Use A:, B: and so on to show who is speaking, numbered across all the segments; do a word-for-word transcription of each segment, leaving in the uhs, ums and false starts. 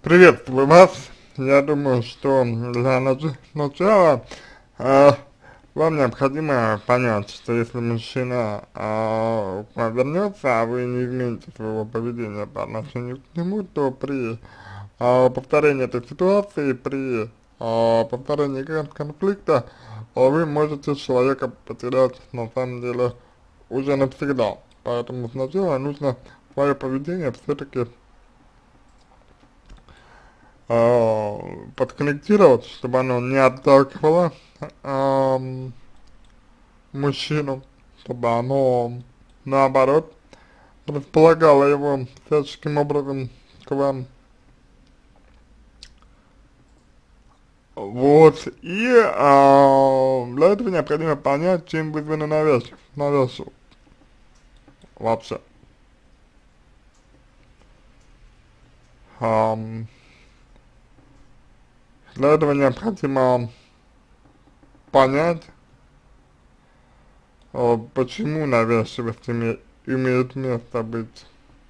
A: Приветствую вас. Я думаю, что для нач- начала э, вам необходимо понять, что если мужчина э, к вам вернется, а вы не измените своего поведения по отношению к нему, то при э, повторении этой ситуации, при э, повторении кон- конфликта, э, вы можете человека потерять на самом деле уже навсегда. Поэтому сначала нужно свое поведение все-таки а, подкорректировать, чтобы оно не отталкивало ам, мужчину, чтобы оно, наоборот, располагало его всяческим образом к вам. Вот, и а, для этого необходимо понять, чем вызвана навязчив, навязчивость вообще. Ам, для этого необходимо понять, а, почему навязчивость име, имеет место быть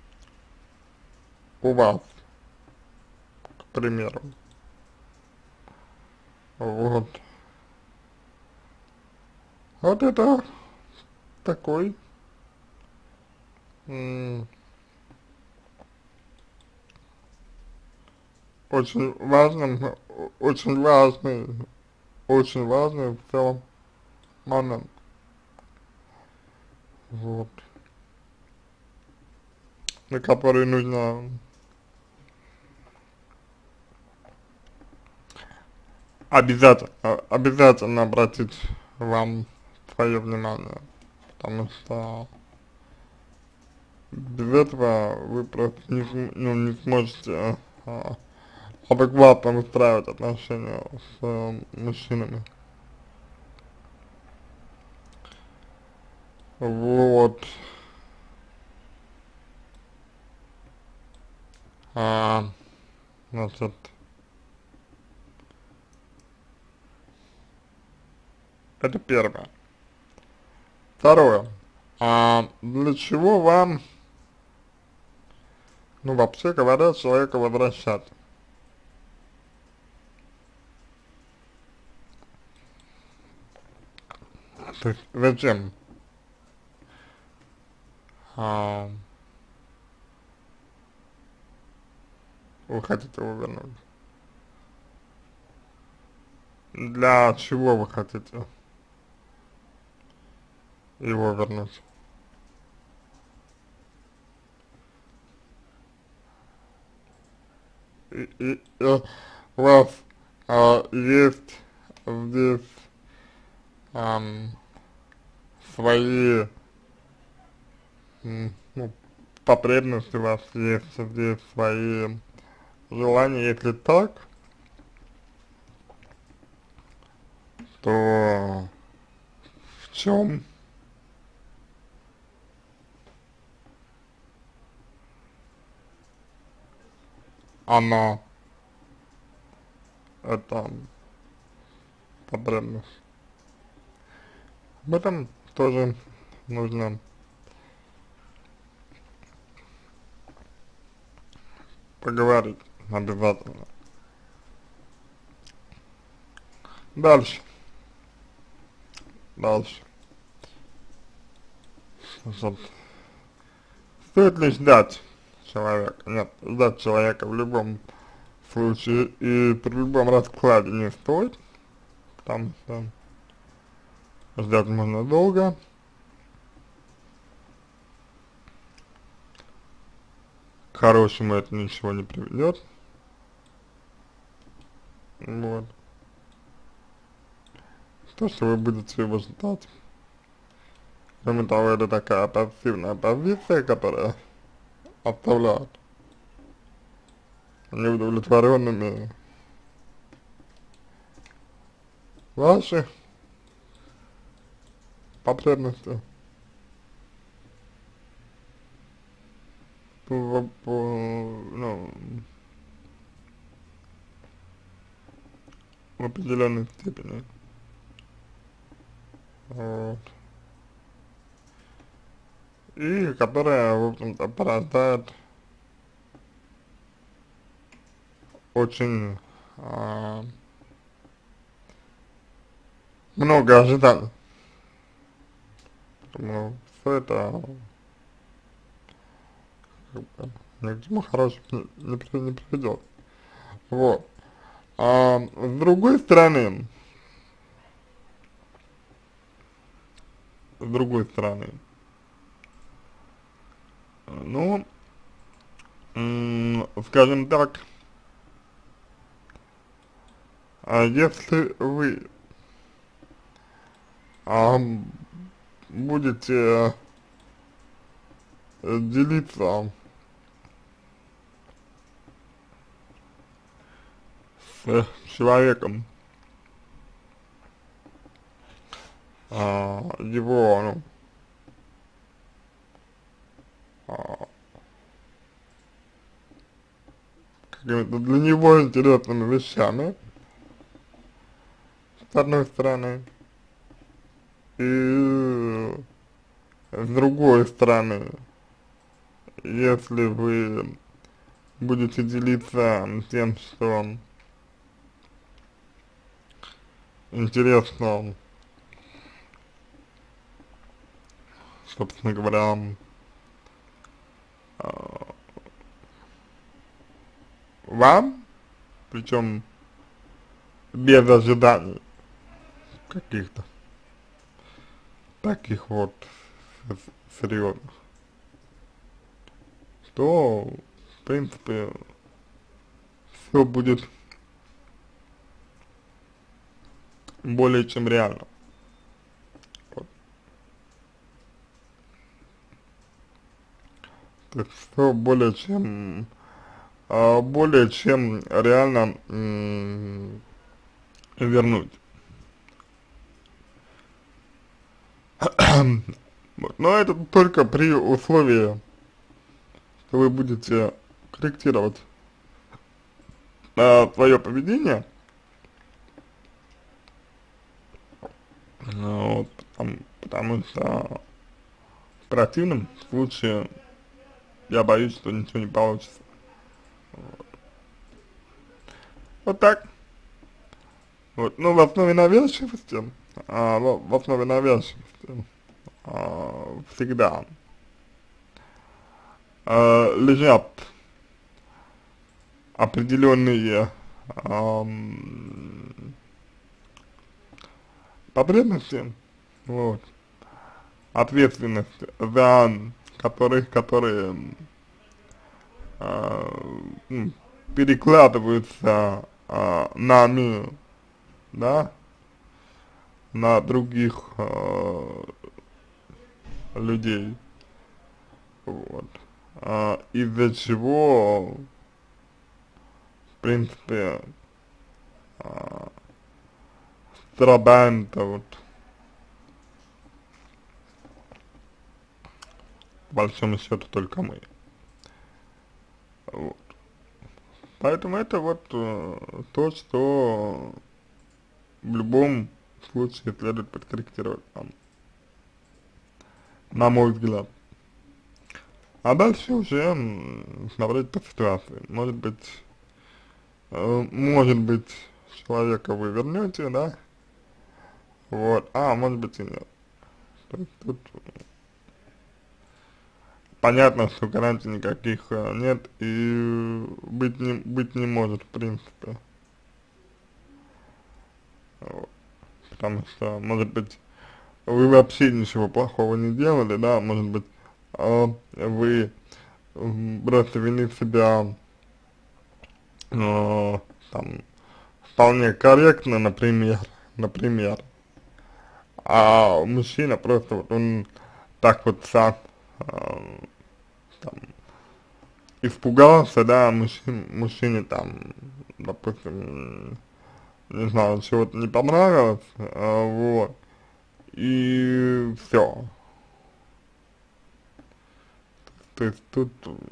A: у вас, к примеру. Вот. Вот это такой м, очень важный, очень важный, очень важный в целом момент. Вот. На который нужно обязательно, обязательно обратить вам свое внимание. Потому что без этого вы просто не, см- ну, не сможете а, адекватно выстраивать отношения с э, мужчинами. Вот. А, значит, это первое. Второе. А для чего вам, ну вообще говоря, человека возвращать? То есть зачем а, вы хотите его вернуть? Для чего вы хотите его вернуть? И, и, и у вас а, есть здесь ам, свои м, ну, потребности, у вас есть здесь свои желания, если так, то в чем она, эта потребность? Об этом тоже нужно поговорить обязательно. Дальше, дальше. Значит, стоит ли ждать человека? Нет, ждать человека в любом случае и при любом раскладе не стоит, потому что ждать можно долго. К хорошему это ничего не приведет. Вот. То, что вы будете его ждать. Кроме того, это такая пассивная позиция, которая оставляет неудовлетворенными ваши потребности по, по, ну, в определенной степени. Вот. И которая, в общем-то, порождает очень а, много ожиданий. Ну, все это как бы, ни к чему хорошему не, не, при- не приведет. Вот. А с другой стороны, с другой стороны, ну, м, скажем так, а если вы а, будете э, делиться с человеком а, его, ну, а, какими-то для него интересными вещами, с одной стороны, и с другой стороны, если вы будете делиться тем, что интересно, собственно говоря, а, вам, причем без ожиданий каких-то таких вот серьезных, то, в принципе, все будет более чем реально. Вот. То есть все более чем, а, более чем реально м, вернуть. Вот. Но это только при условии, что вы будете корректировать а, свое поведение, ну, вот, потому, потому что в противном случае я боюсь, что ничего не получится. Вот так. Вот. Ну, в основе навязчивости, а, в, в основе навязчивости а, всегда а, лежат определенные ам, потребности, вот, ответственность за которых, которые а, м, перекладываются а, нами, да, на других а, людей, вот, а, из-за чего, в принципе, а, страдаем-то вот, по большому счету, только мы. Вот. Поэтому это вот э, то, что в любом случае следует подкорректировать, нам, на мой взгляд. А дальше уже м, смотреть по ситуации. Может быть, э, может быть, человека вы вернете, да, вот, а может быть и нет. То есть тут понятно, что гарантий никаких э, нет и быть не, быть не может, в принципе. Вот. Потому что, может быть, вы вообще ничего плохого не делали, да, может быть, э, вы м, просто вели себя э, там вполне корректно, например, например, а мужчина просто вот он так вот сам э, там, испугался, да, мужчин, мужчине там, допустим, не знаю, чего-то не понравилось, а, вот, и все. То есть тут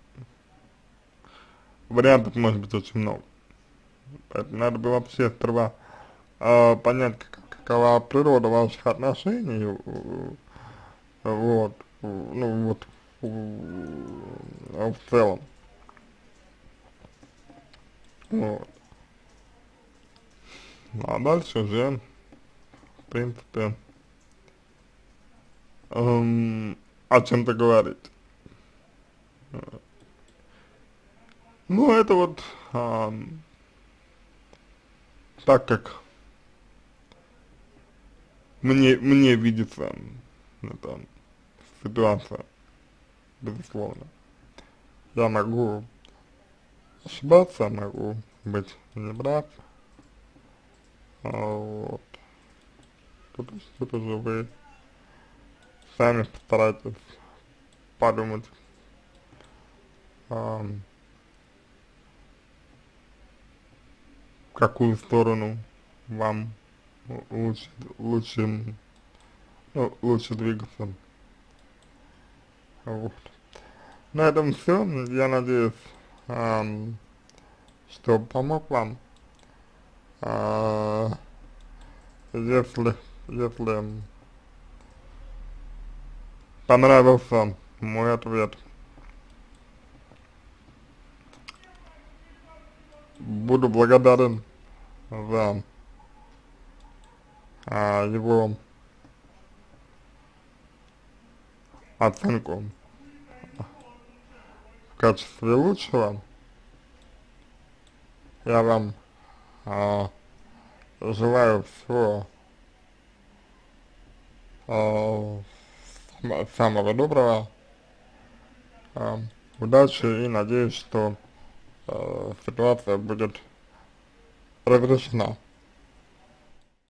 A: вариантов может быть очень много. Поэтому надо бы вообще сперва а, понять, как, какова природа ваших отношений, э, вот, э, ну вот, э, в целом. Вот. Ну, а дальше уже, в принципе, эм, о чем-то говорить. Ну, это вот, ам, так как мне, мне видится эта ситуация, безусловно. Я могу ошибаться, могу быть неправ, а вот. Тут, тут уже вы сами постарайтесь подумать, ам, в какую сторону вам лучше, лучше, ну, лучше двигаться. Вот. На этом все. Я надеюсь, ам, что помог вам. А, если, если понравился мой ответ, буду благодарен за а, его оценку в качестве лучшего. Я вам а, желаю всего а, сам- самого доброго, а, удачи и надеюсь, что а, ситуация будет разрешена.